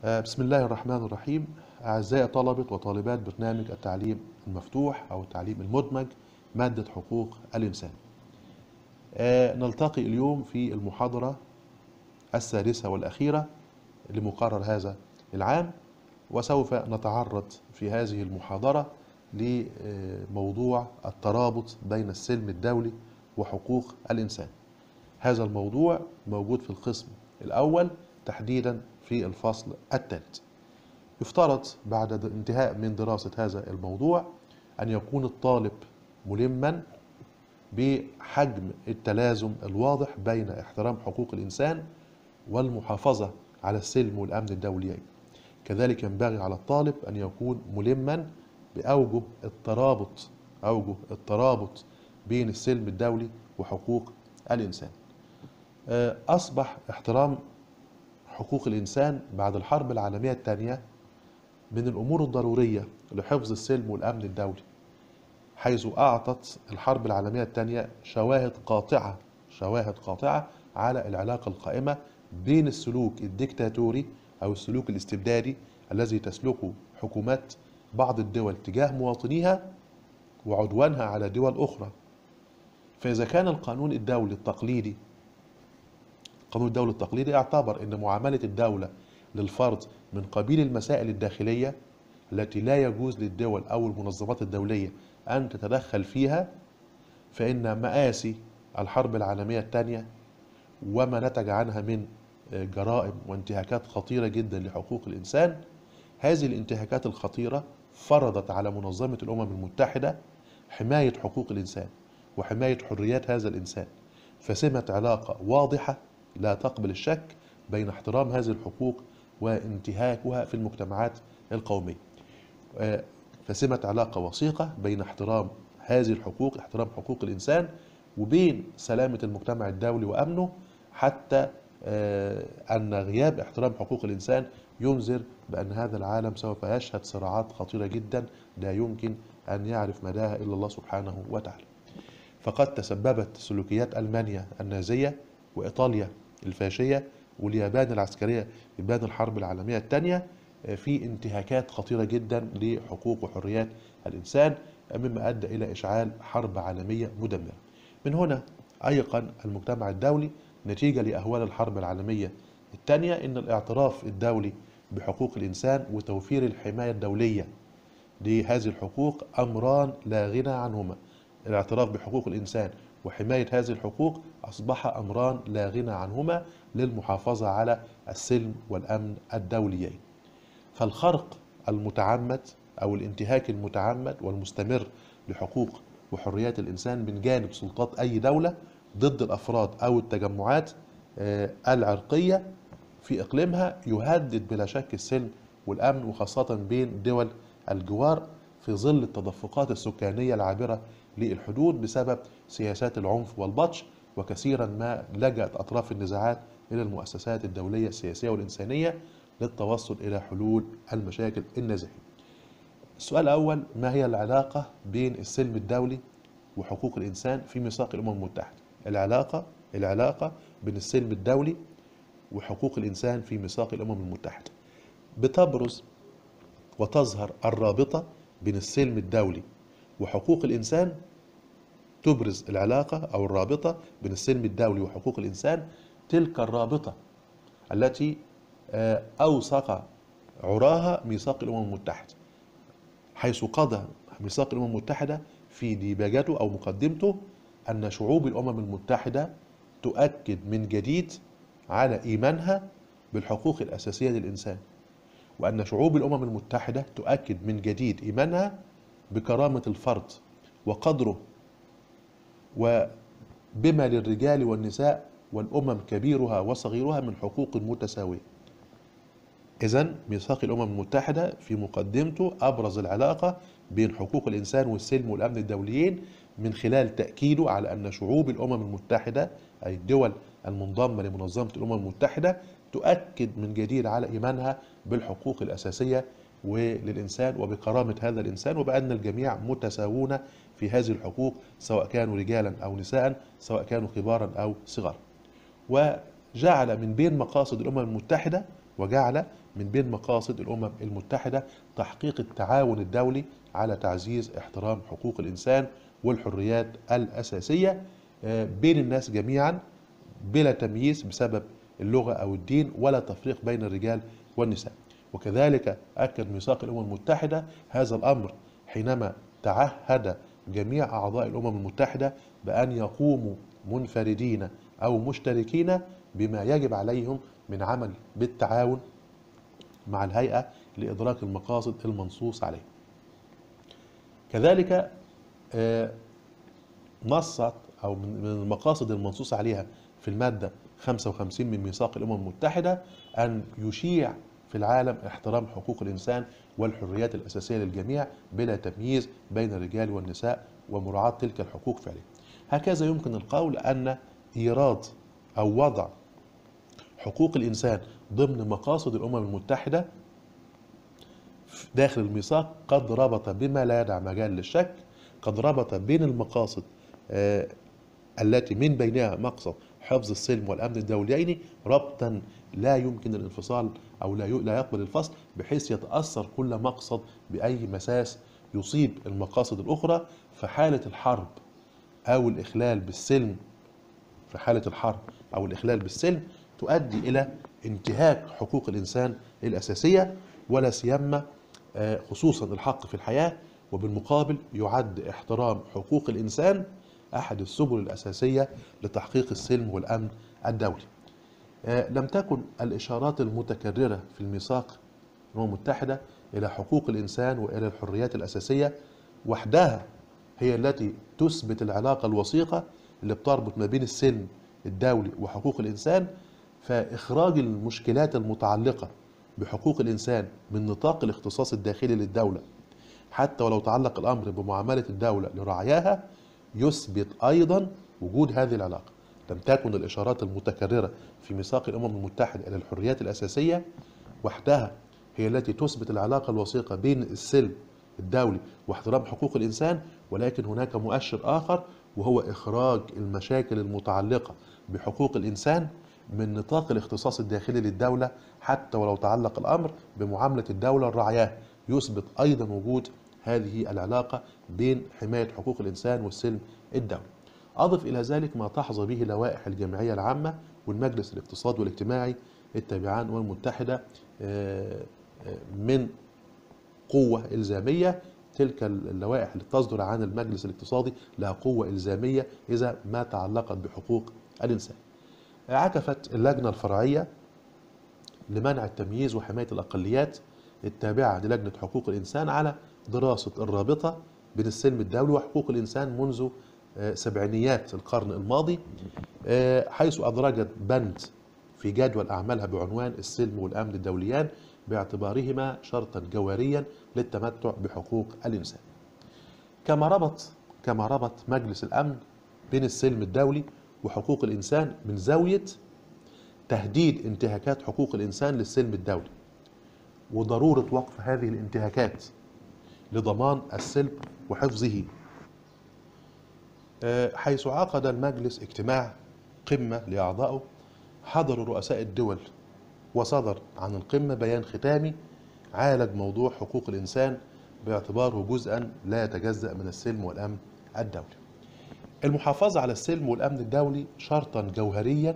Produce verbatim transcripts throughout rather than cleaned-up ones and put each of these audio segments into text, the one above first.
آه، بسم الله الرحمن الرحيم. أعزائي طلبة وطالبات برنامج التعليم المفتوح أو التعليم المدمج مادة حقوق الإنسان. آه، نلتقي اليوم في المحاضرة السادسة والأخيرة لمقرر هذا العام، وسوف نتعرض في هذه المحاضرة لموضوع الترابط بين السلم الدولي وحقوق الإنسان. هذا الموضوع موجود في القسم الأول تحديدا في الفصل الثالث. يفترض بعد انتهاء من دراسة هذا الموضوع أن يكون الطالب ملما بحجم التلازم الواضح بين احترام حقوق الإنسان والمحافظة على السلم والأمن الدوليين. كذلك ينبغي على الطالب أن يكون ملما بأوجه الترابط أوجه الترابط بين السلم الدولي وحقوق الإنسان. أصبح احترام حقوق الإنسان بعد الحرب العالمية الثانية من الأمور الضرورية لحفظ السلم والأمن الدولي، حيث أعطت الحرب العالمية الثانية شواهد قاطعة شواهد قاطعة على العلاقة القائمة بين السلوك الديكتاتوري أو السلوك الاستبدادي الذي تسلكه حكومات بعض الدول تجاه مواطنيها وعدوانها على دول أخرى. فإذا كان القانون الدولي التقليدي القانون الدولي التقليدي اعتبر أن معاملة الدولة للفرد من قبيل المسائل الداخلية التي لا يجوز للدول أو المنظمات الدولية أن تتدخل فيها، فإن مآسي الحرب العالمية الثانية وما نتج عنها من جرائم وانتهاكات خطيرة جدا لحقوق الإنسان، هذه الانتهاكات الخطيرة فرضت على منظمة الأمم المتحدة حماية حقوق الإنسان وحماية حريات هذا الإنسان، فسمت علاقة واضحة لا تقبل الشك بين احترام هذه الحقوق وانتهاكها في المجتمعات القومية. فسمت علاقة وثيقة بين احترام هذه الحقوق احترام حقوق الإنسان وبين سلامة المجتمع الدولي وأمنه، حتى أن غياب احترام حقوق الإنسان ينذر بأن هذا العالم سوف يشهد صراعات خطيرة جدا لا يمكن أن يعرف مداها إلا الله سبحانه وتعالى. فقد تسببت سلوكيات ألمانيا النازية وإيطاليا الفاشية واليابان العسكرية يابان الحرب العالمية الثانية في انتهاكات خطيرة جدا لحقوق وحريات الإنسان، مما أدى إلى إشعال حرب عالمية مدمرة. من هنا أيقن المجتمع الدولي نتيجة لأهوال الحرب العالمية الثانية أن الاعتراف الدولي بحقوق الإنسان وتوفير الحماية الدولية لهذه الحقوق أمران لا غنى عنهما. الاعتراف بحقوق الإنسان وحماية هذه الحقوق أصبح أمران لا غنى عنهما للمحافظة على السلم والأمن الدوليين. فالخرق المتعمد أو الانتهاك المتعمد والمستمر لحقوق وحريات الإنسان من جانب سلطات أي دولة ضد الأفراد أو التجمعات العرقية في إقليمها يهدد بلا شك السلم والأمن، وخاصة بين دول الجوار في ظل التدفقات السكانية العابرة للحدود بسبب سياسات العنف والبطش. وكثيرا ما لجأت أطراف النزاعات إلى المؤسسات الدولية السياسية والإنسانية للتوصل إلى حلول المشاكل النزاعية. السؤال الأول: ما هي العلاقة بين السلم الدولي وحقوق الإنسان في ميثاق الأمم المتحدة؟ العلاقة العلاقة بين السلم الدولي وحقوق الإنسان في ميثاق الأمم المتحدة. بتبرز وتظهر الرابطة بين السلم الدولي وحقوق الإنسان. تبرز العلاقة أو الرابطة بين السلم الدولي وحقوق الإنسان تلك الرابطة التي أوثق عراها ميثاق الأمم المتحدة، حيث قضى ميثاق الأمم المتحدة في ديباجته أو مقدمته أن شعوب الأمم المتحدة تؤكد من جديد على إيمانها بالحقوق الأساسية للإنسان، وأن شعوب الأمم المتحدة تؤكد من جديد إيمانها بكرامة الفرد وقدره وبما للرجال والنساء والأمم كبيرها وصغيرها من حقوق متساوية. إذن ميثاق الأمم المتحدة في مقدمته أبرز العلاقة بين حقوق الإنسان والسلم والأمن الدوليين من خلال تأكيده على أن شعوب الأمم المتحدة أي الدول المنضمة لمنظمة الأمم المتحدة تؤكد من جديد على إيمانها بالحقوق الأساسية وللإنسان وبكرامة هذا الإنسان، وبأن الجميع متساوون في هذه الحقوق سواء كانوا رجالا أو نساء، سواء كانوا كبارا أو صغارا. وجعل من بين مقاصد الأمم المتحدة وجعل من بين مقاصد الأمم المتحدة تحقيق التعاون الدولي على تعزيز احترام حقوق الإنسان والحريات الأساسية بين الناس جميعا بلا تمييز بسبب اللغة أو الدين ولا تفريق بين الرجال والنساء. وكذلك أكد ميثاق الأمم المتحدة هذا الأمر حينما تعهد جميع أعضاء الأمم المتحدة بأن يقوموا منفردين أو مشتركين بما يجب عليهم من عمل بالتعاون مع الهيئة لإدراك المقاصد المنصوص عليها. كذلك نصت أو من المقاصد المنصوص عليها في المادة خمسة وخمسين من ميثاق الأمم المتحدة أن يشيع في العالم احترام حقوق الإنسان والحريات الأساسية للجميع بلا تمييز بين الرجال والنساء ومراعاة تلك الحقوق فعليا. هكذا يمكن القول أن إيراد أو وضع حقوق الإنسان ضمن مقاصد الأمم المتحدة داخل الميثاق قد ربط بما لا يدع مجال للشك، قد ربط بين المقاصد آه التي من بينها مقصد حفظ السلم والأمن الدوليين ربطا لا يمكن الانفصال أو لا لا يقبل الفصل، بحيث يتأثر كل مقصد بأي مساس يصيب المقاصد الأخرى. في حالة الحرب أو الإخلال بالسلم في حالة الحرب أو الإخلال بالسلم تؤدي إلى انتهاك حقوق الإنسان الأساسية، ولا سيما خصوصا الحق في الحياة. وبالمقابل يعد احترام حقوق الإنسان أحد السبل الأساسية لتحقيق السلم والأمن الدولي. لم تكن الإشارات المتكررة في الميثاق الأمم المتحدة إلى حقوق الإنسان وإلى الحريات الأساسية وحدها هي التي تثبت العلاقة الوثيقة اللي بتربط ما بين السلم الدولي وحقوق الإنسان. فإخراج المشكلات المتعلقة بحقوق الإنسان من نطاق الاختصاص الداخلي للدولة حتى ولو تعلق الأمر بمعاملة الدولة لرعاياها يثبت أيضا وجود هذه العلاقة. لم تكن الإشارات المتكررة في ميثاق الأمم المتحدة إلى الحريات الأساسية وحدها هي التي تثبت العلاقة الوثيقة بين السلم الدولي واحترام حقوق الإنسان، ولكن هناك مؤشر آخر وهو إخراج المشاكل المتعلقة بحقوق الإنسان من نطاق الاختصاص الداخلي للدولة حتى ولو تعلق الأمر بمعاملة الدولة لرعاياها، يثبت أيضا وجود هذه العلاقة بين حماية حقوق الإنسان والسلم الدولي. أضف إلى ذلك ما تحظى به لوائح الجمعية العامة والمجلس الاقتصادي والاجتماعي التابعان الأمم المتحدة من قوة إلزامية. تلك اللوائح اللي تصدر عن المجلس الاقتصادي لها قوة إلزامية إذا ما تعلقت بحقوق الإنسان. عكفت اللجنة الفرعية لمنع التمييز وحماية الأقليات التابعة للجنة حقوق الإنسان على دراسة الرابطة بين السلم الدولي وحقوق الإنسان منذ سبعينيات القرن الماضي، حيث أدرجت بند في جدول أعمالها بعنوان السلم والأمن الدوليان باعتبارهما شرطا جوهريا للتمتع بحقوق الإنسان. كما ربط كما ربط مجلس الأمن بين السلم الدولي وحقوق الإنسان من زاوية تهديد انتهاكات حقوق الإنسان للسلم الدولي وضرورة وقف هذه الانتهاكات لضمان السلم وحفظه، حيث عقد المجلس اجتماع قمة لأعضائه حضر رؤساء الدول، وصدر عن القمة بيان ختامي عالج موضوع حقوق الإنسان باعتباره جزءا لا يتجزأ من السلم والأمن الدولي. المحافظة على السلم والأمن الدولي شرطا جوهريا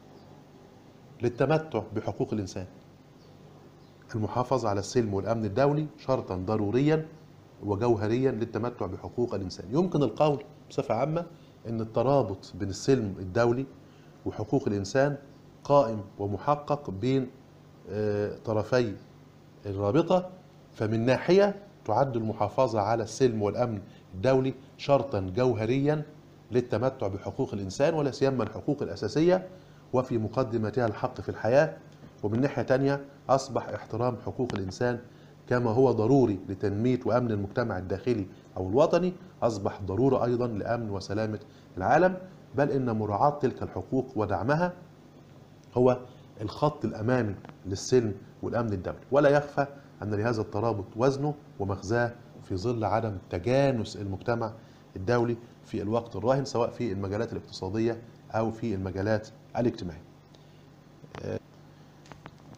للتمتع بحقوق الإنسان. المحافظة على السلم والأمن الدولي شرطا ضروريا وجوهريا للتمتع بحقوق الإنسان. يمكن القول بصفة عامة أن الترابط بين السلم الدولي وحقوق الإنسان قائم ومحقق بين طرفي الرابطة. فمن ناحية تعد المحافظة على السلم والأمن الدولي شرطا جوهريا للتمتع بحقوق الإنسان ولا سيما الحقوق الأساسية وفي مقدمتها الحق في الحياة. ومن ناحية تانية أصبح احترام حقوق الإنسان كما هو ضروري لتنمية وأمن المجتمع الداخلي أو الوطني أصبح ضرورة أيضا لأمن وسلامة العالم، بل إن مراعاة تلك الحقوق ودعمها هو الخط الأمامي للسلم والأمن الدولي. ولا يخفى أن لهذا الترابط وزنه ومغزاه في ظل عدم تجانس المجتمع الدولي في الوقت الراهن سواء في المجالات الاقتصادية أو في المجالات الاجتماعية.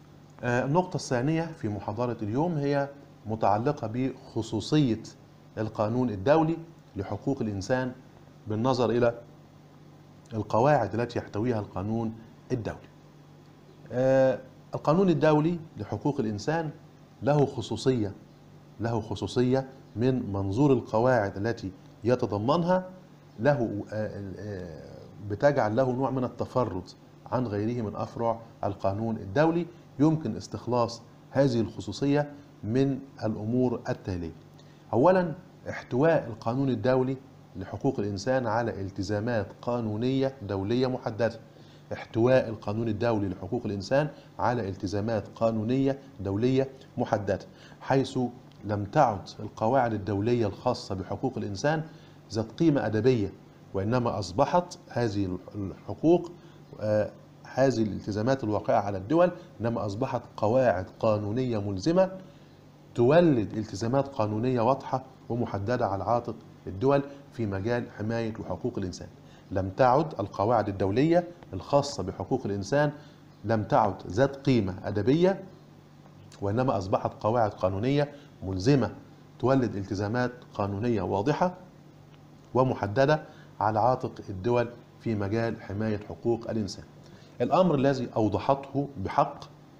النقطة الثانية في محاضرة اليوم هي متعلقة بخصوصية القانون الدولي لحقوق الإنسان بالنظر إلى القواعد التي يحتويها القانون الدولي. القانون الدولي لحقوق الإنسان له خصوصية له خصوصية من منظور القواعد التي يتضمنها، له بتجعل له نوع من التفرد عن غيره من أفرع القانون الدولي. يمكن استخلاص هذه الخصوصية من الأمور التالية. أولا، احتواء القانون الدولي لحقوق الإنسان على التزامات قانونية دولية محددة. احتواء القانون الدولي لحقوق الإنسان على التزامات قانونية دولية محددة، حيث لم تعد القواعد الدولية الخاصة بحقوق الإنسان ذات قيمة أدبية، وإنما أصبحت هذه الحقوق آه هذه الالتزامات الواقعة على الدول إنما أصبحت قواعد قانونية ملزمة تولد التزامات قانونية واضحة ومحددة على عاتق الدول في مجال حماية وحقوق الإنسان. لم تعد القواعد الدولية الخاصة بحقوق الإنسان لم تعد ذات قيمة أدبية، وإنما أصبحت قواعد قانونية ملزمة تولد التزامات قانونية واضحة ومحددة على عاتق الدول في مجال حماية حقوق الإنسان. الأمر الذي أوضحته بحق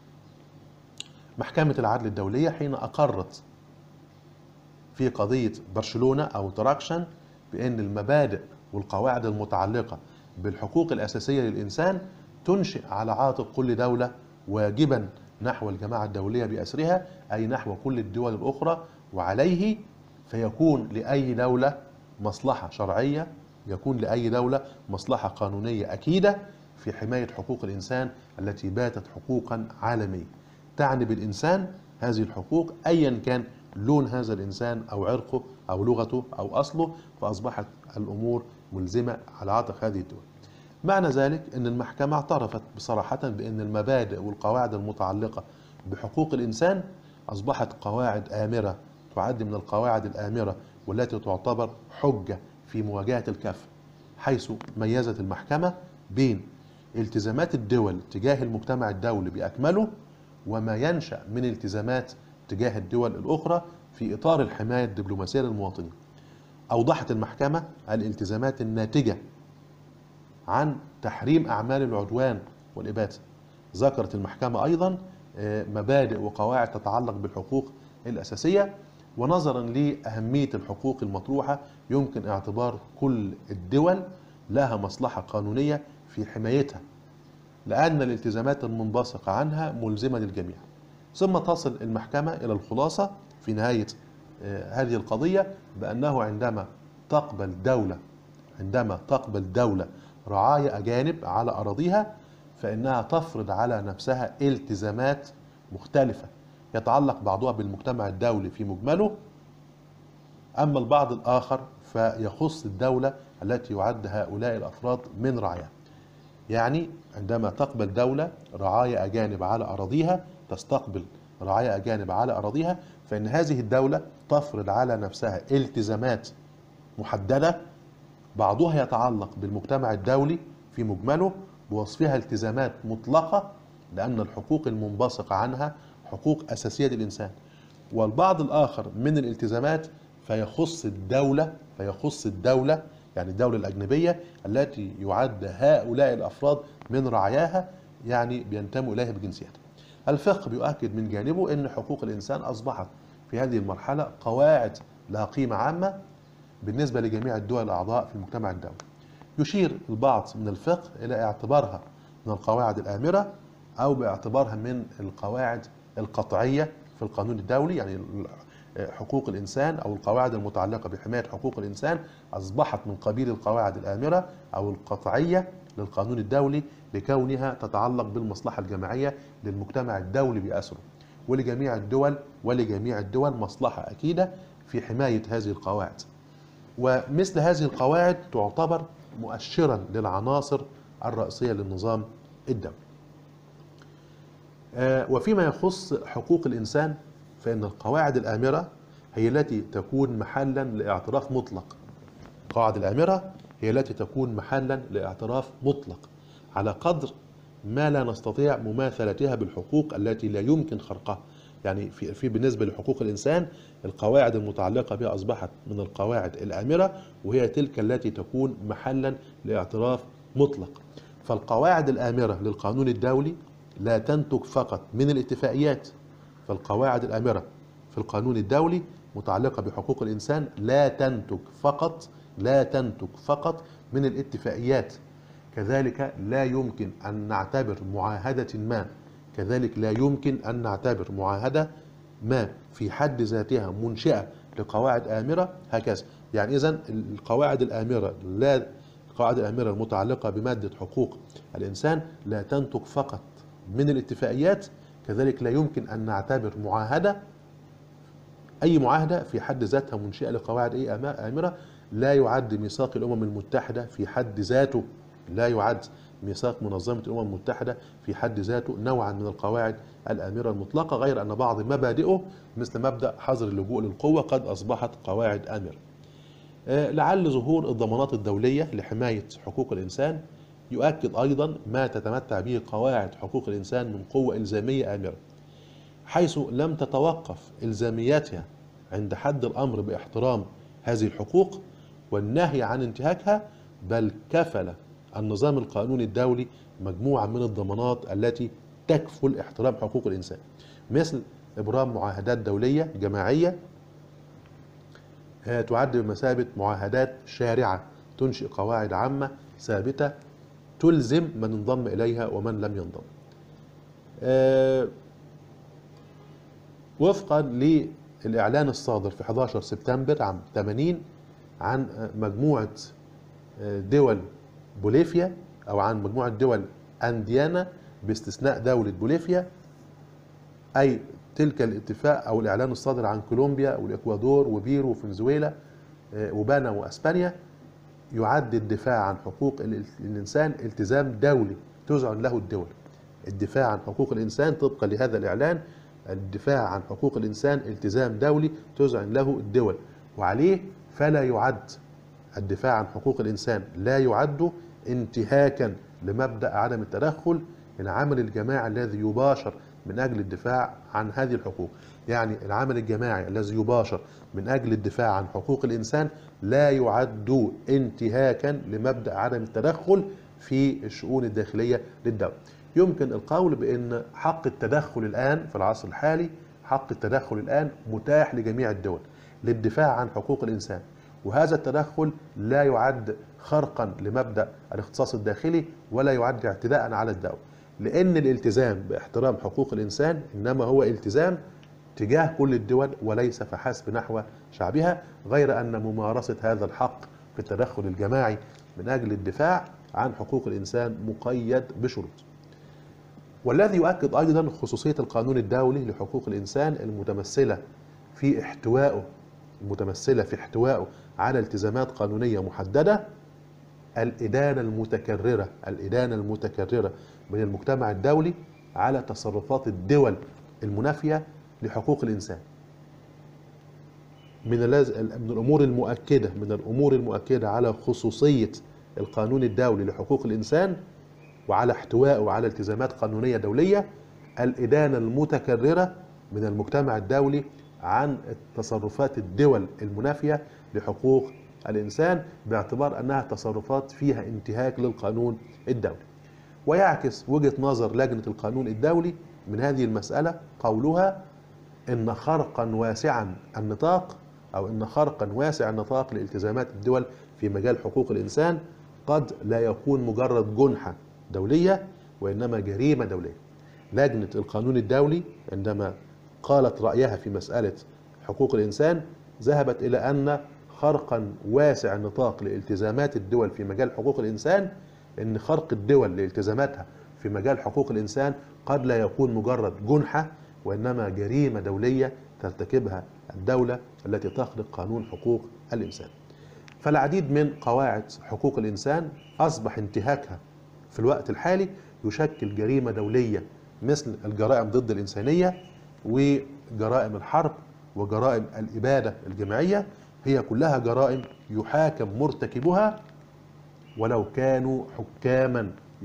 محكمة العدل الدولية حين أقرت في قضية برشلونة أو تراكشن بأن المبادئ والقواعد المتعلقة بالحقوق الأساسية للإنسان تنشئ على عاتق كل دولة واجبا نحو الجماعة الدولية بأسرها، أي نحو كل الدول الأخرى، وعليه فيكون لأي دولة مصلحة شرعية، يكون لأي دولة مصلحة قانونية أكيدة في حماية حقوق الإنسان التي باتت حقوقا عالمية تعني بالإنسان هذه الحقوق أيا كان لون هذا الإنسان أو عرقه أو لغته أو أصله، فأصبحت الأمور ملزمة على عاتق هذه الدول. معنى ذلك أن المحكمة اعترفت بصراحة بأن المبادئ والقواعد المتعلقة بحقوق الإنسان أصبحت قواعد آمرة، تعد من القواعد الآمرة والتي تعتبر حجة في مواجهة الكافة، حيث ميزت المحكمة بين التزامات الدول تجاه المجتمع الدولي بأكمله وما ينشأ من التزامات تجاه الدول الأخرى في إطار الحماية الدبلوماسية للمواطنين. أوضحت المحكمة الالتزامات الناتجة عن تحريم أعمال العدوان والإبادة. ذكرت المحكمة أيضا مبادئ وقواعد تتعلق بالحقوق الأساسية، ونظرا لأهمية الحقوق المطروحة يمكن اعتبار كل الدول لها مصلحة قانونية في حمايتها، لأن الالتزامات المنبثقة عنها ملزمة للجميع. ثم تصل المحكمة إلى الخلاصة في نهاية هذه القضية بأنه عندما تقبل دولة عندما تقبل دولة رعايا أجانب على أراضيها فإنها تفرض على نفسها التزامات مختلفة يتعلق بعضها بالمجتمع الدولي في مجمله، أما البعض الآخر فيخص الدولة التي يعد هؤلاء الأفراد من رعاياها. يعني عندما تقبل دولة رعايا أجانب على أراضيها تستقبل رعايا أجانب على أراضيها فإن هذه الدولة تفرض على نفسها التزامات محددة، بعضها يتعلق بالمجتمع الدولي في مجمله بوصفها التزامات مطلقة لأن الحقوق المنبثقة عنها حقوق أساسية للإنسان، والبعض الآخر من الالتزامات فيخص الدولة فيخص الدولة يعني الدولة الأجنبية التي يعد هؤلاء الأفراد من رعاياها، يعني بينتموا إليها بجنسيتها. الفقه بيؤكد من جانبه أن حقوق الإنسان أصبحت في هذه المرحلة قواعد لها قيمة عامة بالنسبة لجميع الدول الأعضاء في المجتمع الدولي. يشير البعض من الفقه إلى اعتبارها من القواعد الآمرة أو باعتبارها من القواعد القطعية في القانون الدولي، يعني حقوق الإنسان أو القواعد المتعلقة بحماية حقوق الإنسان أصبحت من قبيل القواعد الآمرة أو القطعية للقانون الدولي لكونها تتعلق بالمصلحة الجماعية للمجتمع الدولي بأسره، ولجميع الدول ولجميع الدول مصلحة أكيدة في حماية هذه القواعد. ومثل هذه القواعد تعتبر مؤشرا للعناصر الرئيسية للنظام الدولي. وفيما يخص حقوق الإنسان فإن القواعد الآمرة هي التي تكون محلا لاعتراف مطلق. القواعد الآمرة هي التي تكون محلا لاعتراف مطلق على قدر ما لا نستطيع مماثلتها بالحقوق التي لا يمكن خرقها. يعني في, في بالنسبة لحقوق الإنسان القواعد المتعلقة بها أصبحت من القواعد الآمرة، وهي تلك التي تكون محلا لاعتراف مطلق. فالقواعد الآمرة للقانون الدولي لا تنتج فقط من الاتفاقيات، فالقواعد الآمرة في القانون الدولي متعلقة بحقوق الإنسان لا تنتج فقط لا تنتج فقط من الاتفاقيات. كذلك لا يمكن أن نعتبر معاهدة ما كذلك لا يمكن أن نعتبر معاهدة ما في حد ذاتها منشئة لقواعد آمرة هكذا. يعني إذن القواعد الآمرة لا القواعد الآمرة المتعلقة بمادة حقوق الإنسان لا تنتج فقط من الاتفاقيات، كذلك لا يمكن أن نعتبر معاهدة أي معاهدة في حد ذاتها منشئة لقواعد أي آمرة. لا يعد ميثاق الأمم المتحدة في حد ذاته لا يعد ميثاق منظمة الأمم المتحدة في حد ذاته نوعا من القواعد الآمرة المطلقة، غير أن بعض مبادئه مثل مبدأ حظر اللجوء للقوة قد أصبحت قواعد آمرة. لعل ظهور الضمانات الدولية لحماية حقوق الإنسان يؤكد أيضا ما تتمتع به قواعد حقوق الإنسان من قوة إلزامية آمرة، حيث لم تتوقف إلزامياتها عند حد الأمر باحترام هذه الحقوق والنهي عن انتهاكها، بل كفل النظام القانوني الدولي مجموعة من الضمانات التي تكفل احترام حقوق الإنسان، مثل إبرام معاهدات دولية جماعية تعد بمثابة معاهدات شارعة تنشئ قواعد عامة ثابتة تلزم من انضم إليها ومن لم ينضم. أه وفقا للإعلان الصادر في أحد عشر سبتمبر عام ثمانين عن مجموعة دول بوليفيا أو عن مجموعة دول أنديانا باستثناء دولة بوليفيا، أي تلك الاتفاق أو الإعلان الصادر عن كولومبيا والإكوادور وبيرو وفنزويلا وبانا وأسبانيا، يعد الدفاع عن حقوق الإنسان التزام دولي تذعن له الدول. الدفاع عن حقوق الإنسان طبقا لهذا الإعلان، الدفاع عن حقوق الإنسان التزام دولي تذعن له الدول، وعليه فلا يعد الدفاع عن حقوق الإنسان لا يعد انتهاكا لمبدأ عدم التدخل العمل الجماعي الذي يباشر من أجل الدفاع عن هذه الحقوق. يعني العمل الجماعي الذي يباشر من أجل الدفاع عن حقوق الإنسان لا يعد انتهاكا لمبدأ عدم التدخل في الشؤون الداخلية للدولة. يمكن القول بأن حق التدخل الآن في العصر الحالي حق التدخل الآن متاح لجميع الدول للدفاع عن حقوق الإنسان، وهذا التدخل لا يعد خرقا لمبدأ الاختصاص الداخلي ولا يعد اعتداء على الدولة، لأن الالتزام باحترام حقوق الإنسان إنما هو التزام تجاه كل الدول وليس فحسب نحو شعبها، غير أن ممارسة هذا الحق في التدخل الجماعي من أجل الدفاع عن حقوق الإنسان مقيد بشروط. والذي يؤكد أيضا خصوصية القانون الدولي لحقوق الإنسان المتمثلة في احتوائه المتمثلة في احتوائه على التزامات قانونية محددة الإدانة المتكررة الإدانة المتكررة من المجتمع الدولي على تصرفات الدول المنافية لحقوق الإنسان. من من الأمور المؤكدة من الأمور المؤكدة على خصوصية القانون الدولي لحقوق الإنسان وعلى احتوائه على التزامات قانونية دولية الإدانة المتكررة من المجتمع الدولي عن تصرفات الدول المنافية لحقوق الإنسان باعتبار أنها تصرفات فيها انتهاك للقانون الدولي. ويعكس وجهة نظر لجنة القانون الدولي من هذه المسألة قولها إن خرقا واسعا النطاق أو إن خرقا واسع النطاق لالتزامات الدول في مجال حقوق الإنسان قد لا يكون مجرد جنحة دولية وإنما جريمة دولية. لجنة القانون الدولي عندما قالت رأيها في مسألة حقوق الإنسان ذهبت إلى أن خرقا واسع النطاق لالتزامات الدول في مجال حقوق الإنسان إن خرق الدول لالتزاماتها في مجال حقوق الإنسان قد لا يكون مجرد جنحة وإنما جريمة دولية ترتكبها الدولة التي تخرق قانون حقوق الإنسان. فالعديد من قواعد حقوق الإنسان أصبح انتهاكها في الوقت الحالي يشكل جريمة دولية، مثل الجرائم ضد الإنسانية وجرائم الحرب وجرائم الإبادة الجماعية، هي كلها جرائم يحاكم مرتكبها ولو كانوا حكاما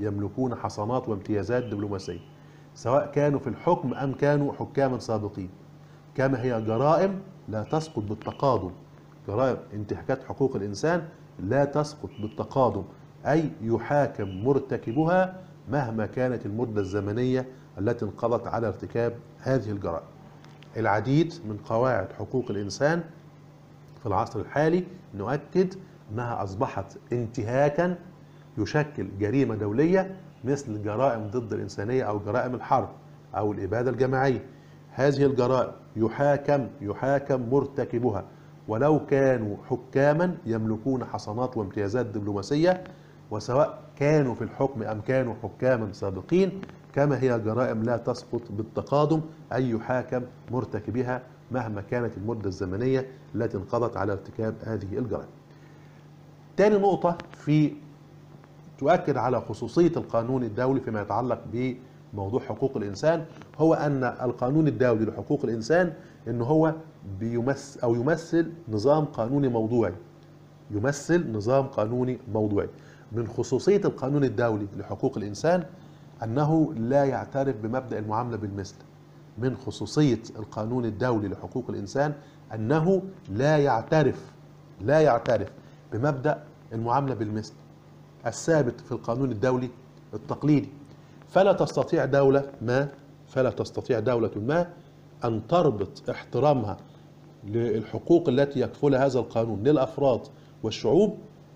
يملكون حصانات وامتيازات دبلوماسية، سواء كانوا في الحكم أم كانوا حكاما سابقين، كما هي جرائم لا تسقط بالتقادم. جرائم انتهاكات حقوق الإنسان لا تسقط بالتقادم، أي يحاكم مرتكبها مهما كانت المدة الزمنية التي انقضت على ارتكاب هذه الجرائم. العديد من قواعد حقوق الإنسان في العصر الحالي نؤكد أنها أصبحت انتهاكا يشكل جريمة دولية، مثل الجرائم ضد الإنسانية أو جرائم الحرب أو الإبادة الجماعية. هذه الجرائم يحاكم يحاكم مرتكبها ولو كانوا حكاما يملكون حصانات وامتيازات دبلوماسية، وسواء كانوا في الحكم أم كانوا حكاما سابقين، كما هي جرائم لا تسقط بالتقادم، أي يحاكم مرتكبها مهما كانت المدة الزمنية التي انقضت على ارتكاب هذه الجرائم. تاني نقطة في تؤكد على خصوصية القانون الدولي فيما يتعلق بموضوع حقوق الإنسان، هو أن القانون الدولي لحقوق الإنسان إن هو بيمثل أو يمثل نظام قانوني موضوعي، يمثل نظام قانوني موضوعي. من خصوصية القانون الدولي لحقوق الإنسان أنه لا يعترف بمبدأ المعاملة بالمثل. من خصوصية القانون الدولي لحقوق الإنسان أنه لا يعترف لا يعترف بمبدأ المعاملة بالمثل الثابت في القانون الدولي التقليدي. فلا تستطيع دولة ما فلا تستطيع دولة ما أن تربط احترامها للحقوق التي يكفلها هذا القانون للأفراد والشعوب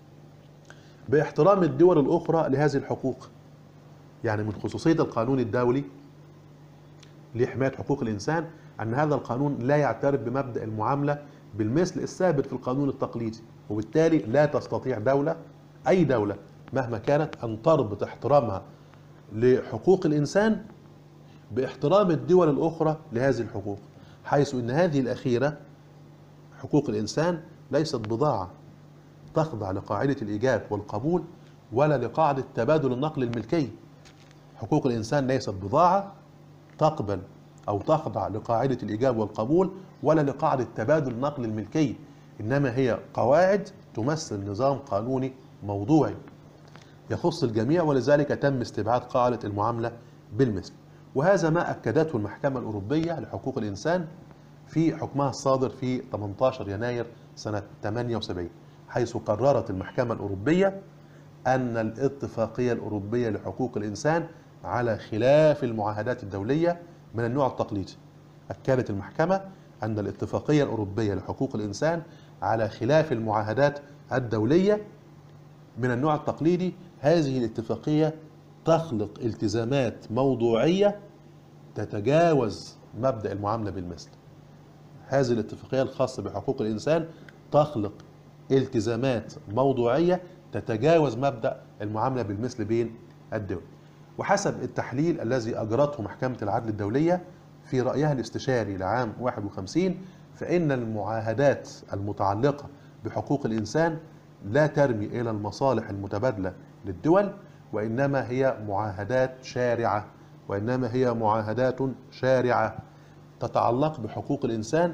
باحترام الدول الأخرى لهذه الحقوق. يعني من خصوصية القانون الدولي لحماية حقوق الإنسان أن هذا القانون لا يعترف بمبدأ المعاملة بالمثل الثابت في القانون التقليدي، وبالتالي لا تستطيع دولة أي دولة مهما كانت أن تربط احترامها لحقوق الإنسان باحترام الدول الأخرى لهذه الحقوق، حيث أن هذه الأخيرة حقوق الإنسان ليست بضاعة تخضع لقاعدة الإيجاب والقبول ولا لقاعدة تبادل النقل الملكي. حقوق الإنسان ليست بضاعة تقبل أو تخضع لقاعدة الإيجاب والقبول ولا لقاعدة تبادل النقل الملكي، إنما هي قواعد تمثل نظام قانوني موضوعي يخص الجميع، ولذلك تم استبعاد قاعدة المعاملة بالمثل. وهذا ما أكدته المحكمة الأوروبية لحقوق الإنسان في حكمها الصادر في ثمانية عشر يناير سنة ثمانية وسبعين، حيث قررت المحكمة الأوروبية أن الاتفاقية الأوروبية لحقوق الإنسان على خلاف المعاهدات الدولية من النوع التقليدي. أكدت المحكمة أن الاتفاقية الأوروبية لحقوق الإنسان على خلاف المعاهدات الدولية من النوع التقليدي. هذه الاتفاقية تخلق التزامات موضوعية تتجاوز مبدأ المعاملة بالمثل. هذه الاتفاقية الخاصة بحقوق الإنسان تخلق التزامات موضوعية تتجاوز مبدأ المعاملة بالمثل بين الدول. وحسب التحليل الذي أجرته محكمة العدل الدولية في رأيها الاستشاري لعام واحد وخمسين، فإن المعاهدات المتعلقة بحقوق الإنسان لا ترمي إلى المصالح المتبادلة للدول، وإنما هي معاهدات شارعة وإنما هي معاهدات شارعة تتعلق بحقوق الإنسان،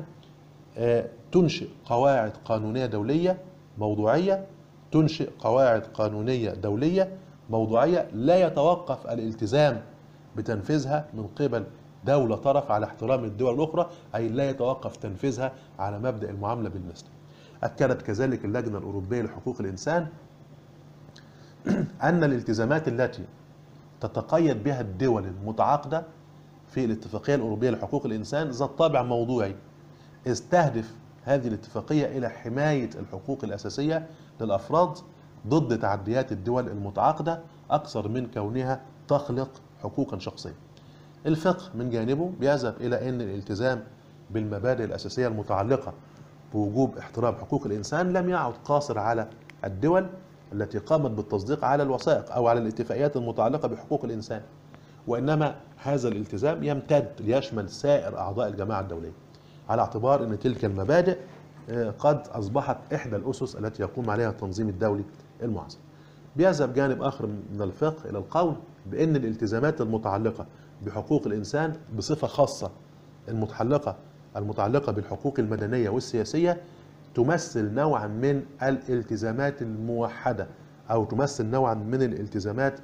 تنشئ قواعد قانونية دولية موضوعية تنشئ قواعد قانونية دولية موضوعية لا يتوقف الالتزام بتنفيذها من قبل دولة طرف على احترام الدول الأخرى، أي لا يتوقف تنفيذها على مبدأ المعاملة بالمثل. أكدت كذلك اللجنة الأوروبية لحقوق الإنسان أن الالتزامات التي تتقيد بها الدول المتعاقدة في الاتفاقية الأوروبية لحقوق الإنسان ذات طابع موضوعي، إذ تهدف هذه الاتفاقية إلى حماية الحقوق الأساسية للأفراد ضد تعديات الدول المتعاقدة أكثر من كونها تخلق حقوقا شخصية. الفقه من جانبه بيذهب إلى أن الالتزام بالمبادئ الأساسية المتعلقة بوجوب احترام حقوق الإنسان لم يعد قاصر على الدول التي قامت بالتصديق على الوثائق أو على الاتفاقيات المتعلقة بحقوق الإنسان، وإنما هذا الالتزام يمتد ليشمل سائر أعضاء الجماعة الدولية، على اعتبار أن تلك المبادئ قد أصبحت إحدى الأسس التي يقوم عليها التنظيم الدولي المعاصر. بيذهب جانب آخر من الفقه إلى القول بأن الالتزامات المتعلقة بحقوق الإنسان بصفة خاصة المتعلقة المتعلقة بالحقوق المدنية والسياسية تمثل نوعا من الالتزامات الموحدة أو تمثل نوعا من الالتزامات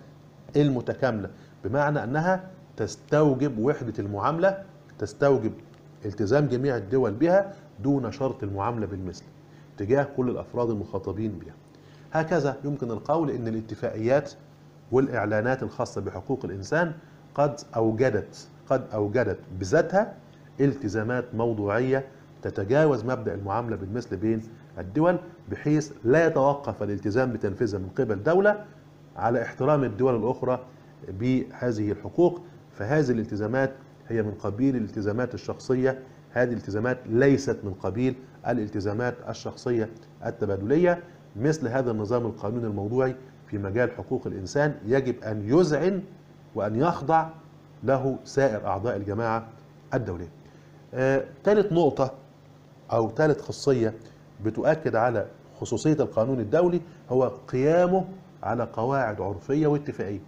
المتكاملة، بمعنى أنها تستوجب وحدة المعاملة، تستوجب التزام جميع الدول بها دون شرط المعاملة بالمثل تجاه كل الأفراد المخاطبين بها. هكذا يمكن القول أن الاتفاقيات والإعلانات الخاصة بحقوق الإنسان قد أوجدت قد أوجدت بذاتها التزامات موضوعية تتجاوز مبدأ المعاملة بالمثل بين الدول، بحيث لا يتوقف الالتزام بتنفيذها من قبل دولة على احترام الدول الأخرى بهذه الحقوق. فهذه الالتزامات هي من قبيل الالتزامات الشخصية، هذه الالتزامات ليست من قبيل الالتزامات الشخصية التبادلية. مثل هذا النظام القانوني الموضوعي في مجال حقوق الإنسان يجب أن يذعن وأن يخضع له سائر أعضاء الجماعة الدولية. آه، ثالث نقطة أو ثالث خاصية بتؤكد على خصوصية القانون الدولي هو قيامه على قواعد عرفية واتفاقية.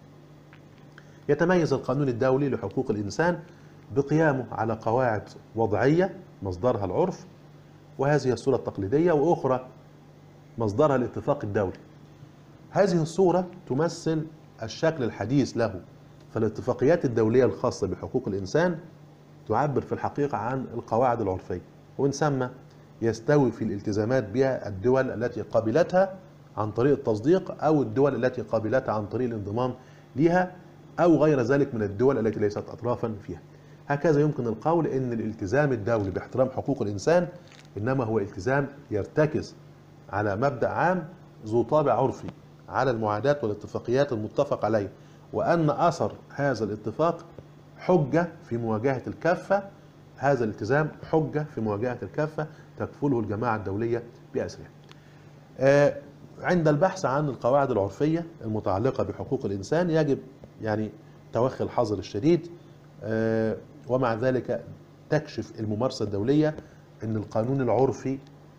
يتميز القانون الدولي لحقوق الإنسان بقيامه على قواعد وضعية مصدرها العرف، وهذه الصورة التقليدية، وأخرى مصدرها الاتفاق الدولي. هذه الصورة تمثل الشكل الحديث له. فالاتفاقيات الدولية الخاصة بحقوق الإنسان تعبر في الحقيقة عن القواعد العرفية، وإن ثم يستوي في الالتزامات بها الدول التي قبلتها عن طريق التصديق، أو الدول التي قبلتها عن طريق الانضمام لها، أو غير ذلك من الدول التي ليست أطرافا فيها. هكذا يمكن القول أن الالتزام الدولي باحترام حقوق الإنسان إنما هو التزام يرتكز على مبدأ عام ذو طابع عرفي على المعاهدات والاتفاقيات المتفق عليها، وأن أثر هذا الاتفاق حجة في مواجهة الكافة. هذا الالتزام حجة في مواجهة الكافة تكفله الجماعة الدولية بأسرها. آه عند البحث عن القواعد العرفية المتعلقة بحقوق الإنسان يجب يعني توخي الحذر الشديد، آه ومع ذلك تكشف الممارسة الدولية أن القانون العرفي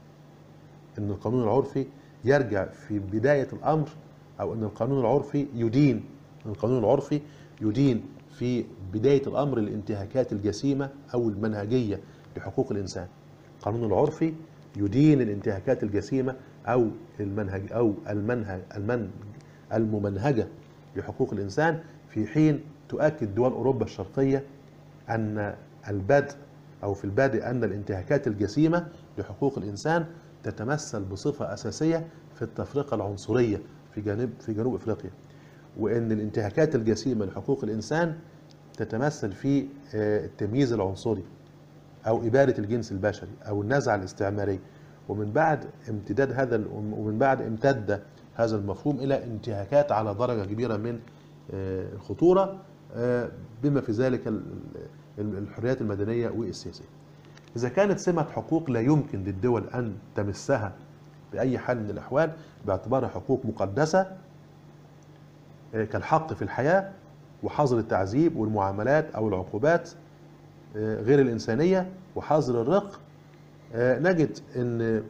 أن القانون العرفي يرجع في بداية الأمر، أو أن القانون العرفي يدين القانون العرفي يدين في بداية الأمر الانتهاكات الجسيمة أو المنهجية لحقوق الإنسان. القانون العرفي يدين الانتهاكات الجسيمة أو المنهج أو المنهج المنهج الممنهجة لحقوق الإنسان، في حين تؤكد دول أوروبا الشرقية أن البدء أو في البادئ أن الانتهاكات الجسيمة لحقوق الإنسان تتمثل بصفة أساسية في التفرقة العنصرية في جنوب في جنوب أفريقيا، وأن الانتهاكات الجسيمة لحقوق الإنسان تتمثل في التمييز العنصري أو إبادة الجنس البشري أو النزعة الاستعمارية. ومن بعد امتداد هذا ومن بعد امتد هذا المفهوم إلى انتهاكات على درجة كبيرة من الخطورة، بما في ذلك الحريات المدنية والسياسية. إذا كانت سمة حقوق لا يمكن للدول أن تمسها بأي حال من الأحوال باعتبارها حقوق مقدسة كالحق في الحياة وحظر التعذيب والمعاملات أو العقوبات غير الإنسانية وحظر الرق، نجد أن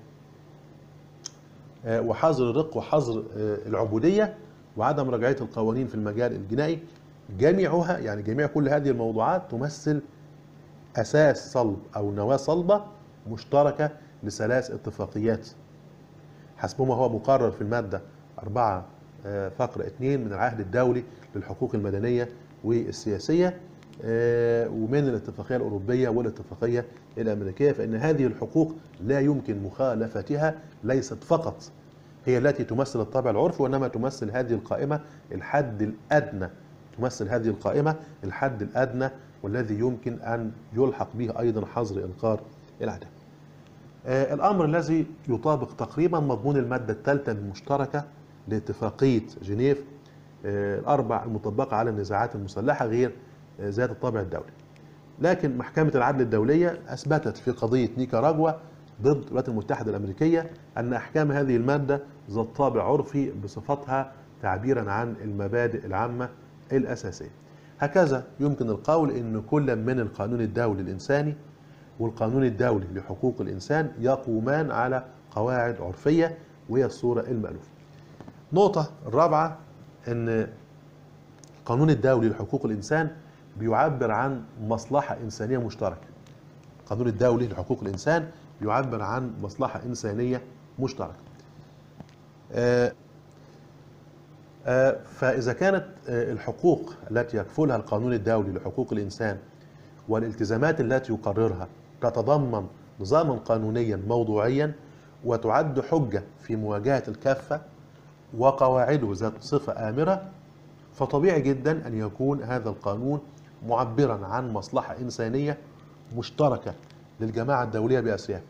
وحظر الرق وحظر العبودية وعدم رجعية القوانين في المجال الجنائي، جميعها يعني جميع كل هذه الموضوعات تمثل أساس صلب أو نواة صلبة مشتركة لثلاث اتفاقيات حسب ما هو مقرر في المادة أربعة فقرة اثنين من العهد الدولي للحقوق المدنية والسياسية، ومن الاتفاقية الأوروبية والاتفاقية الأمريكية. فإن هذه الحقوق لا يمكن مخالفتها، ليست فقط هي التي تمثل الطابع العرفي، وإنما تمثل هذه القائمة الحد الأدنى تمثل هذه القائمة الحد الأدنى والذي يمكن أن يلحق به أيضا حظر إنكار العدالة. آه الأمر الذي يطابق تقريبا مضمون المادة الثالثة المشتركة لاتفاقية جنيف آه الأربع المطبقة على النزاعات المسلحة غير آه ذات الطابع الدولي. لكن محكمة العدل الدولية أثبتت في قضية نيكاراغوا ضد الولايات المتحدة الأمريكية أن أحكام هذه المادة ذات طابع عرفي بصفتها تعبيرا عن المبادئ العامة الأساسية. هكذا يمكن القول أن كل من القانون الدولي الإنساني والقانون الدولي لحقوق الإنسان يقومان على قواعد عرفية، وهي الصورة المألوفة. نقطة الرابعة أن القانون الدولي لحقوق الإنسان بيعبر عن مصلحة إنسانية مشتركة. القانون الدولي لحقوق الإنسان بيعبر عن مصلحة إنسانية مشتركة. آه، فإذا كانت آه، الحقوق التي يكفلها القانون الدولي لحقوق الإنسان والالتزامات التي يقررها تتضمن نظاما قانونيا موضوعيا وتعد حجة في مواجهة الكافة وقواعده ذات صفة آمرة، فطبيعي جدا أن يكون هذا القانون معبرا عن مصلحة إنسانية مشتركة للجماعة الدولية بأسرها،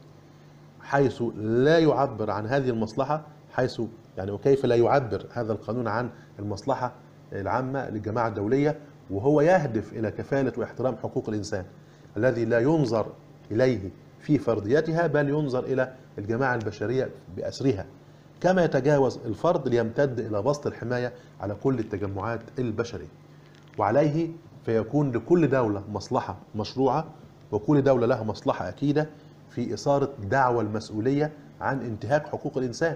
حيث لا يعبر عن هذه المصلحة، حيث يعني وكيف لا يعبر هذا القانون عن المصلحة العامة للجماعة الدولية وهو يهدف إلى كفالة واحترام حقوق الإنسان الذي لا ينظر إليه في فرديتها بل ينظر إلى الجماعة البشرية بأسرها، كما يتجاوز الفرد ليمتد إلى بسط الحماية على كل التجمعات البشرية. وعليه فيكون لكل دولة مصلحة مشروعة وكل دولة لها مصلحة أكيدة في إثارة دعوى المسؤولية عن انتهاك حقوق الإنسان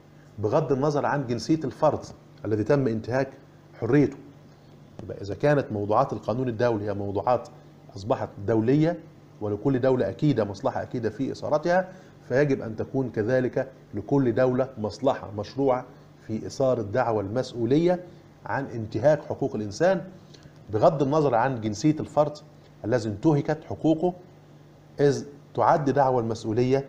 بغض النظر عن جنسية الفرد الذي تم انتهاك حريته. يبقى إذا كانت موضوعات القانون الدولي هي موضوعات أصبحت دولية ولكل دولة أكيدة مصلحة أكيدة في إثارتها، فيجب أن تكون كذلك لكل دولة مصلحة مشروعة في إثارة دعوى المسؤولية عن انتهاك حقوق الإنسان بغض النظر عن جنسية الفرد الذي انتهكت حقوقه، إذ تعد دعوى المسؤولية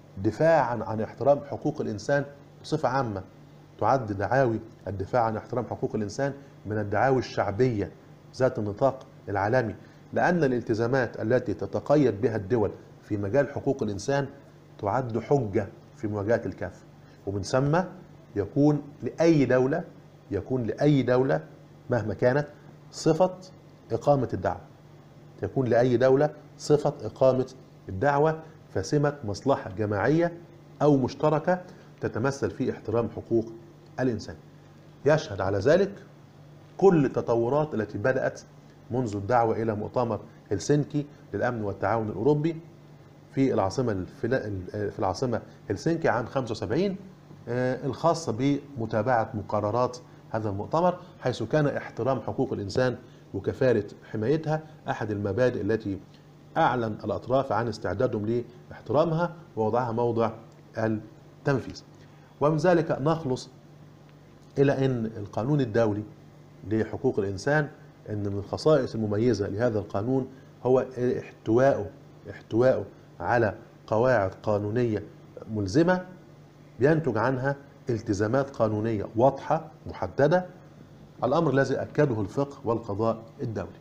دفاعا عن احترام حقوق الإنسان بصفة عامة. تعد دعاوي الدفاع عن احترام حقوق الإنسان من الدعاوي الشعبية ذات النطاق العالمي، لأن الالتزامات التي تتقيد بها الدول في مجال حقوق الإنسان تعد حجة في مواجهة الكافة، ومن ثم يكون لأي دولة يكون لأي دولة مهما كانت صفة إقامة الدعوة يكون لأي دولة صفة إقامة الدعوة فسمة مصلحة جماعية أو مشتركة تتمثل في احترام حقوق الإنسان. يشهد على ذلك كل التطورات التي بدأت منذ الدعوة إلى مؤتمر هلسنكي للأمن والتعاون الأوروبي في العاصمة في العاصمة هلسنكي عام خمسة وسبعين، الخاصة بمتابعة مقررات هذا المؤتمر، حيث كان احترام حقوق الإنسان وكفالة حمايتها أحد المبادئ التي أعلن الأطراف عن استعدادهم لاحترامها ووضعها موضع التنفيذ. ومن ذلك نخلص إلى أن القانون الدولي لحقوق الإنسان أن من الخصائص المميزة لهذا القانون هو احتوائه احتوائه على قواعد قانونية ملزمة بينتج عنها التزامات قانونية واضحة محددة، الأمر الذي أكده الفقه والقضاء الدولي.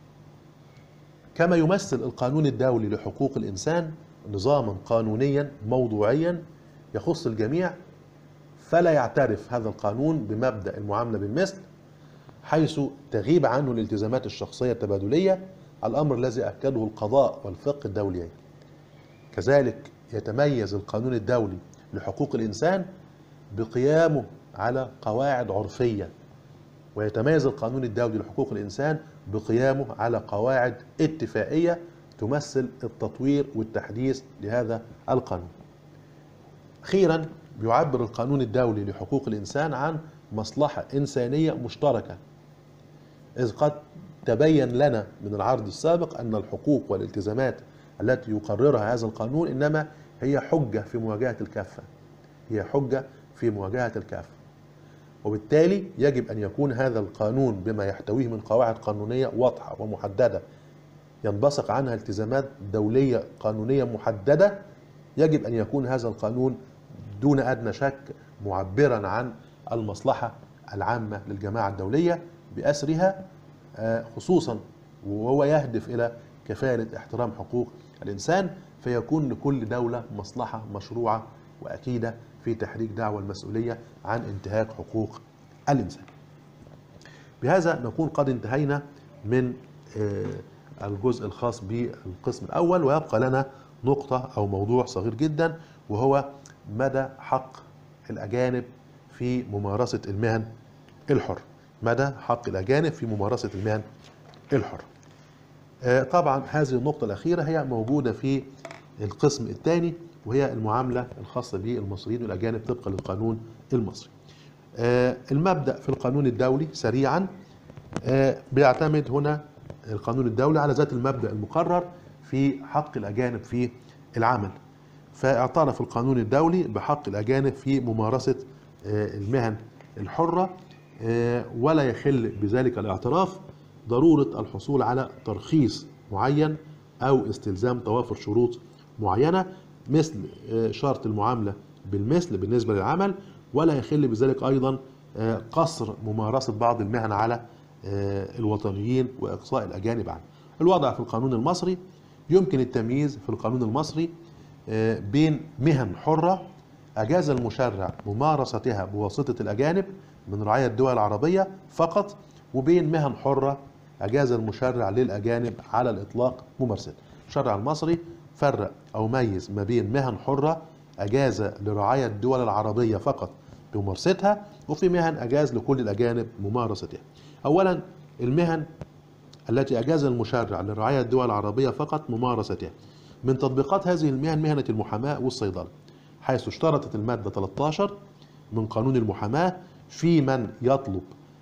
كما يمثل القانون الدولي لحقوق الإنسان نظاما قانونيا موضوعيا يخص الجميع، فلا يعترف هذا القانون بمبدأ المعاملة بالمثل حيث تغيب عنه الالتزامات الشخصية التبادلية، الأمر الذي أكده القضاء والفقه الدوليين. كذلك يتميز القانون الدولي لحقوق الإنسان بقيامه على قواعد عرفية، ويتميز القانون الدولي لحقوق الإنسان بقيامه على قواعد اتفاقية تمثل التطوير والتحديث لهذا القانون. أخيرا بيعبر القانون الدولي لحقوق الإنسان عن مصلحة إنسانية مشتركة، إذ قد تبين لنا من العرض السابق أن الحقوق والالتزامات التي يقررها هذا القانون إنما هي حجة في مواجهة الكافة هي حجة في مواجهة الكافة وبالتالي يجب أن يكون هذا القانون بما يحتويه من قواعد قانونية واضحة ومحددة ينبثق عنها التزامات دولية قانونية محددة. يجب أن يكون هذا القانون دون أدنى شك معبرا عن المصلحة العامة للجماعة الدولية بأسرها، خصوصا وهو يهدف إلى كفالة احترام حقوق الإنسان، فيكون لكل دولة مصلحة مشروعة وأكيدة في تحريك دعوى المسؤولية عن انتهاك حقوق الإنسان. بهذا نكون قد انتهينا من الجزء الخاص بالقسم الأول، ويبقى لنا نقطة أو موضوع صغير جدا وهو مدى حق الأجانب في ممارسة المهن الحر مدى حق الأجانب في ممارسة المهن الحر. طبعا هذه النقطة الأخيرة هي موجودة في القسم الثاني، وهي المعاملة الخاصة بالمصريين والأجانب طبقا للقانون المصري. المبدأ في القانون الدولي سريعا بيعتمد هنا القانون الدولي على ذات المبدأ المقرر في حق الأجانب في العمل، فاعترف القانون الدولي بحق الأجانب في ممارسة المهن الحرة ولا يخل بذلك الاعتراف ضرورة الحصول على ترخيص معين أو استلزام توافر شروط معينة، مثل شرط المعاملة بالمثل بالنسبة للعمل، ولا يخل بذلك أيضا قصر ممارسة بعض المهن على الوطنيين وإقصاء الأجانب عنه. الوضع في القانون المصري يمكن التمييز في القانون المصري بين مهن حرة أجاز المشرع ممارستها بواسطة الأجانب من رعاية الدول العربية فقط، وبين مهن حرة أجاز المشرع للأجانب على الإطلاق ممارستها. الشرع المصري فرق أو ميز ما بين مهن حرة أجاز لرعاية الدول العربية فقط بممارستها، وفي مهن أجاز لكل الأجانب ممارستها. أولا، المهن التي أجاز المشرع لرعاية الدول العربية فقط ممارستها، من تطبيقات هذه المهن مهنة المحاماة والصيدلة، حيث اشترطت المادة ثلاثة عشر من قانون المحاماة في من يطلب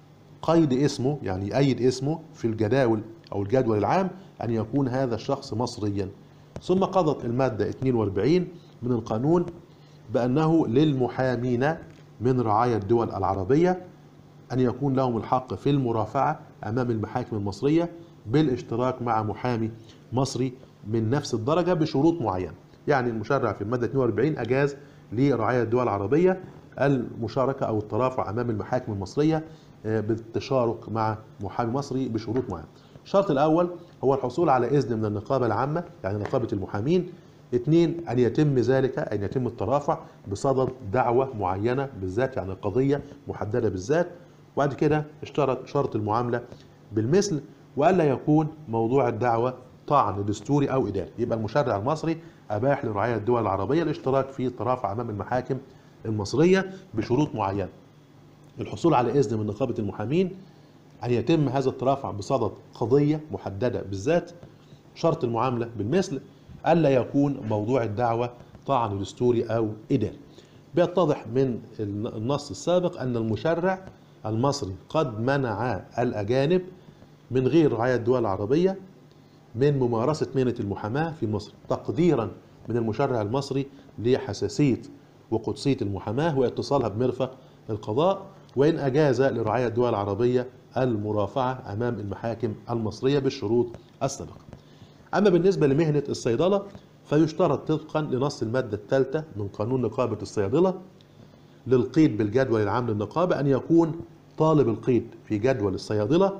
قيد اسمه، يعني يأيد اسمه في الجداول أو الجدول العام، أن يكون هذا الشخص مصريا. ثم قضت المادة اثنين وأربعين من القانون بأنه للمحامين من رعايا الدول العربية أن يكون لهم الحق في المرافعة أمام المحاكم المصرية بالاشتراك مع محامي مصري من نفس الدرجة بشروط معينة. يعني المشرع في المادة اثنين وأربعين أجاز لرعايا الدول العربية المشاركة أو الترافع أمام المحاكم المصرية بالتشارك مع محامي مصري بشروط معينة. الشرط الأول هو الحصول على إذن من النقابة العامة، يعني نقابة المحامين. اثنين، أن يتم ذلك أن يتم الترافع بصدد دعوة معينة بالذات، يعني قضية محددة بالذات. وبعد كده اشترط شرط المعاملة بالمثل، وألا يكون موضوع الدعوة طعن دستوري أو إداري. يبقى المشرع المصري أباح لرعايا الدول العربية الاشتراك في الترافع أمام المحاكم المصرية بشروط معينة: الحصول على إذن من نقابة المحامين، أن يتم هذا الترافع بصدد قضية محددة بالذات، شرط المعاملة بالمثل، ألا يكون موضوع الدعوة طعن دستوري أو إداري. بيتضح من النص السابق أن المشرع المصري قد منع الأجانب من غير رعاية الدول العربية من ممارسة مهنة المحاماة في مصر، تقديرا من المشرع المصري لحساسية وقدسية المحاماة واتصالها بمرفق القضاء، وإن أجاز لرعاية الدول العربية المرافعة أمام المحاكم المصرية بالشروط السابقة. أما بالنسبة لمهنة الصيدلة فيشترط طبقا لنص المادة الثالثة من قانون نقابة الصيادلة للقيد بالجدول العام للنقابة أن يكون طالب القيد في جدول الصيادلة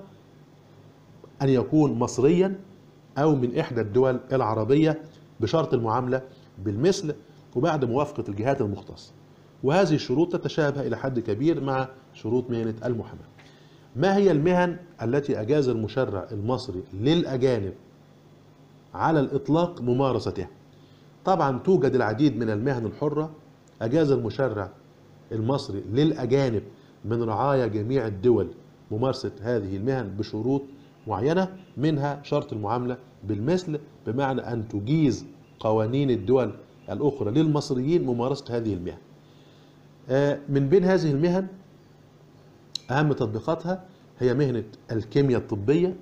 أن يكون مصريا أو من إحدى الدول العربية بشرط المعاملة بالمثل وبعد موافقة الجهات المختصة. وهذه الشروط تتشابه إلى حد كبير مع شروط مهنة المحاماة. ما هي المهن التي أجاز المشرع المصري للأجانب على الإطلاق ممارستها؟ طبعا توجد العديد من المهن الحرة أجاز المشرع المصري للأجانب من رعايا جميع الدول ممارسة هذه المهن بشروط معينة، منها شرط المعاملة بالمثل، بمعنى أن تجيز قوانين الدول الأخرى للمصريين ممارسة هذه المهن. من بين هذه المهن أهم تطبيقاتها هي مهنة الكيمياء الطبية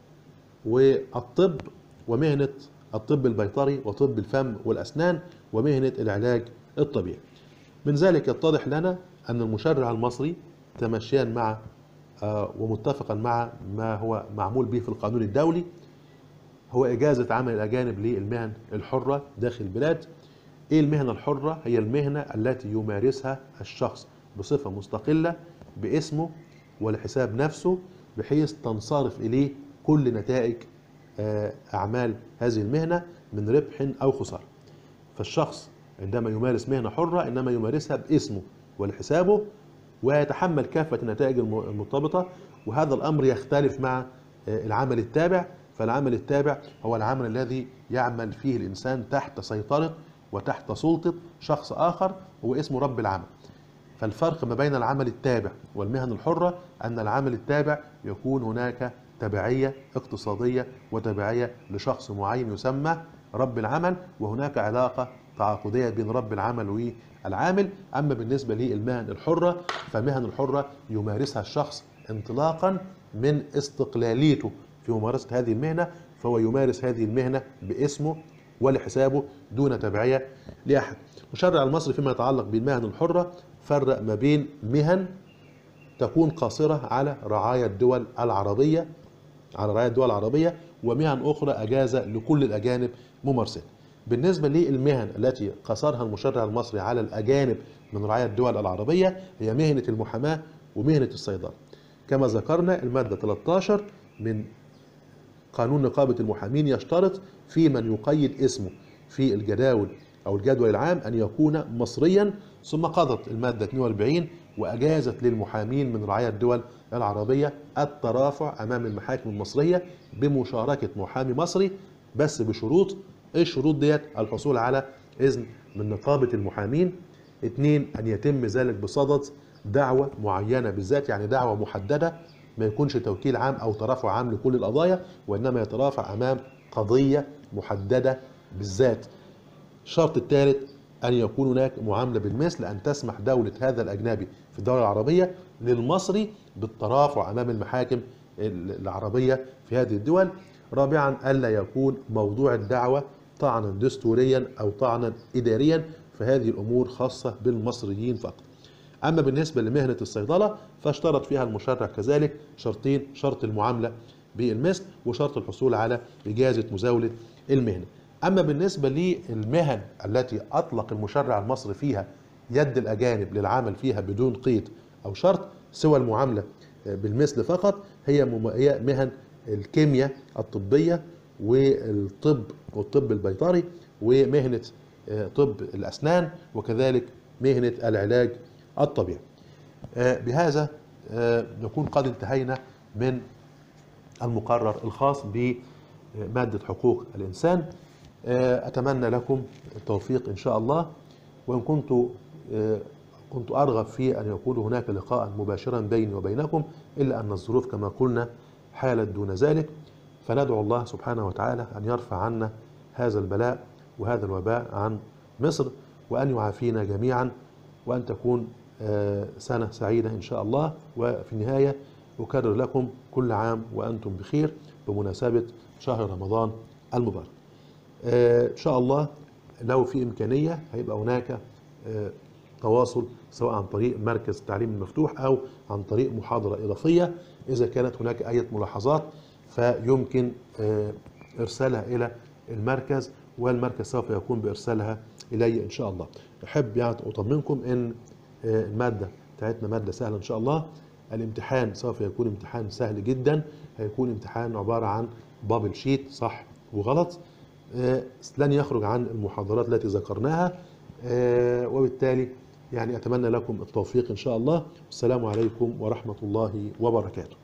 والطب، ومهنة الطب البيطري وطب الفم والأسنان، ومهنة العلاج الطبيعي. من ذلك يتضح لنا أن المشرع المصري تمشيا مع ومتفقا مع ما هو معمول به في القانون الدولي هو إجازة عمل الأجانب للمهن الحرة داخل البلاد. إيه المهنة الحرة؟ هي المهنة التي يمارسها الشخص بصفة مستقلة باسمه ولحساب نفسه، بحيث تنصرف إليه كل نتائج أعمال هذه المهنة من ربح أو خسارة. فالشخص عندما يمارس مهنة حرة إنما يمارسها باسمه ولحسابه ويتحمل كافة النتائج المرتبطة، وهذا الأمر يختلف مع العمل التابع. فالعمل التابع هو العمل الذي يعمل فيه الإنسان تحت سيطرة وتحت سلطة شخص آخر هو اسمه رب العمل. فالفرق ما بين العمل التابع والمهن الحرة أن العمل التابع يكون هناك تبعية اقتصادية وتبعية لشخص معين يسمى رب العمل، وهناك علاقة تعاقدية بين رب العمل والعامل. أما بالنسبة للمهن الحرة فمهن الحرة يمارسها الشخص انطلاقا من استقلاليته في ممارسة هذه المهنة، فهو يمارس هذه المهنة باسمه ولحسابه دون تبعية لأحد. المشرع المصري فيما يتعلق بالمهن الحرة فرق ما بين مهن تكون قاصرة على رعايا الدول العربية على رعايا الدول العربية ومهن أخرى أجاز لكل الأجانب ممارستها. بالنسبة للمهن التي قصرها المشرع المصري على الأجانب من رعايا الدول العربية هي مهنة المحاماة ومهنة الصيدلة. كما ذكرنا المادة ثلاثة عشر من قانون نقابة المحامين يشترط في من يقيد اسمه في الجداول أو الجدول العام أن يكون مصريا. ثم قضت المادة اثنين وأربعين وأجازت للمحامين من رعايا الدول العربية الترافع أمام المحاكم المصرية بمشاركة محامي مصري، بس بشروط. إيه الشروط ديت؟ الحصول على إذن من نقابة المحامين. اثنين، أن يتم ذلك بصدد دعوة معينة بالذات، يعني دعوة محددة، ما يكونش توكيل عام أو ترافع عام لكل القضايا، وإنما يترافع أمام قضية محددة بالذات. الشرط الثالث أن يكون هناك معاملة بالمثل، أن تسمح دولة هذا الأجنبي في الدولة العربية للمصري بالترافع أمام المحاكم العربية في هذه الدول. رابعا، ألا يكون موضوع الدعوة طعنا دستوريا أو طعنا إداريا، فهذه الأمور خاصة بالمصريين فقط. أما بالنسبة لمهنة الصيدلة فاشترط فيها المشرع كذلك شرطين: شرط المعاملة بالمثل وشرط الحصول على إجازة مزاولة المهنة. أما بالنسبة للمهن التي أطلق المشرع المصري فيها يد الأجانب للعمل فيها بدون قيد أو شرط سوى المعاملة بالمثل فقط، هي مهن الكيمياء الطبية والطب والطب البيطري ومهنة طب الأسنان وكذلك مهنة العلاج الطبيعي. بهذا نكون قد انتهينا من المقرر الخاص بمادة حقوق الإنسان. أتمنى لكم التوفيق إن شاء الله، وإن كنت كنت أرغب في أن يكون هناك لقاء مباشرا بيني وبينكم، إلا أن الظروف كما قلنا حالت دون ذلك. فندعو الله سبحانه وتعالى أن يرفع عنا هذا البلاء وهذا الوباء عن مصر، وأن يعافينا جميعا، وأن تكون سنة سعيدة إن شاء الله. وفي النهاية أكرر لكم كل عام وأنتم بخير بمناسبة شهر رمضان المبارك. إن شاء الله لو في إمكانية هيبقى هناك تواصل سواء عن طريق مركز التعليم المفتوح أو عن طريق محاضرة إضافية. إذا كانت هناك أي ملاحظات فيمكن إرسالها إلى المركز، والمركز سوف يقوم بإرسالها إلي إن شاء الله. أحب يعني أطمنكم إن المادة بتاعتنا مادة سهلة إن شاء الله. الامتحان سوف يكون امتحان سهل جدا، هيكون امتحان عبارة عن بابل شيت صح وغلط، لن يخرج عن المحاضرات التي ذكرناها، وبالتالي يعني أتمنى لكم التوفيق إن شاء الله. والسلام عليكم ورحمة الله وبركاته.